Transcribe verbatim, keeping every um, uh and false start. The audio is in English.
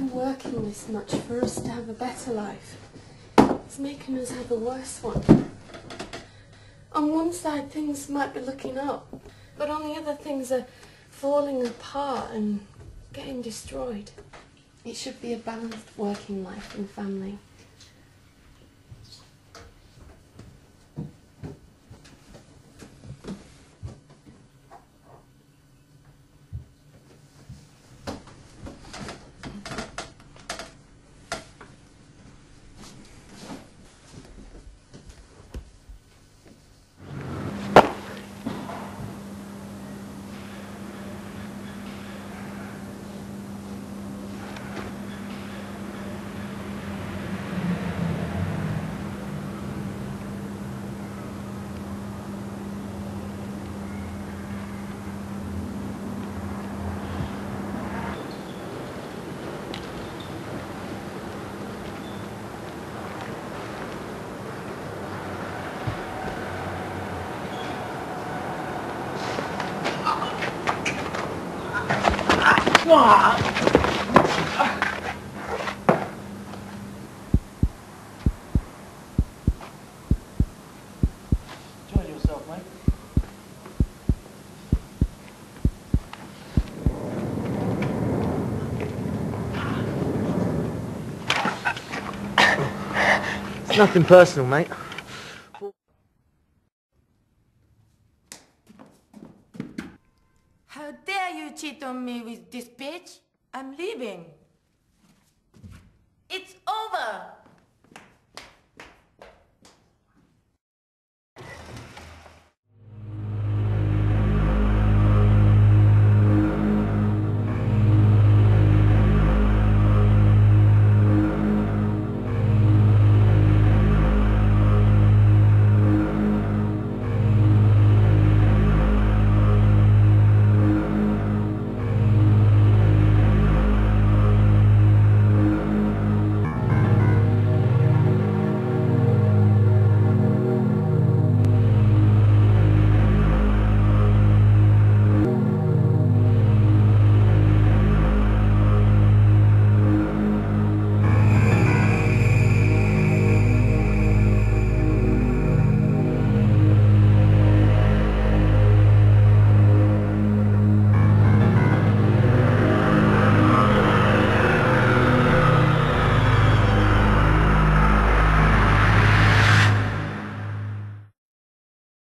I'm working this much for us to have a better life. It's making us have a worse one. On one side things might be looking up, but on the other things are falling apart and getting destroyed. It should be a balanced working life and family. Enjoy yourself, mate. It's nothing personal, mate. How dare you cheat on me with this bitch? I'm leaving.